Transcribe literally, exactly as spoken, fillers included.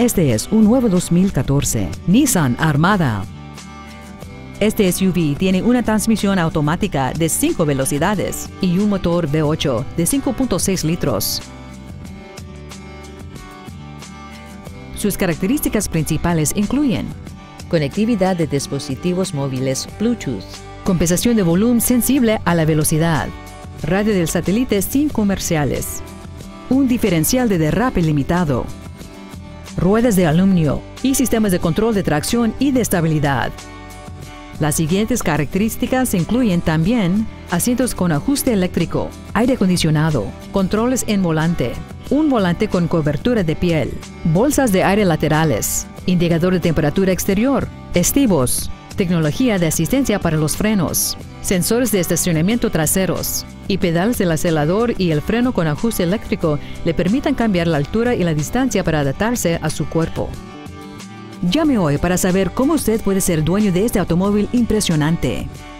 Este es un nuevo dos mil catorce Nissan Armada. Este S U V tiene una transmisión automática de cinco velocidades y un motor V ocho de cinco punto seis litros. Sus características principales incluyen conectividad de dispositivos móviles Bluetooth, compensación de volumen sensible a la velocidad, radio del satélite sin comerciales, un diferencial de derrape limitado, ruedas de aluminio y sistemas de control de tracción y de estabilidad. Las siguientes características incluyen también asientos con ajuste eléctrico, aire acondicionado, controles en volante, un volante con cobertura de piel, bolsas de aire laterales, indicador de temperatura exterior, estribos, tecnología de asistencia para los frenos, sensores de estacionamiento traseros y pedales del acelerador y el freno con ajuste eléctrico le permitan cambiar la altura y la distancia para adaptarse a su cuerpo. Llame hoy para saber cómo usted puede ser dueño de este automóvil impresionante.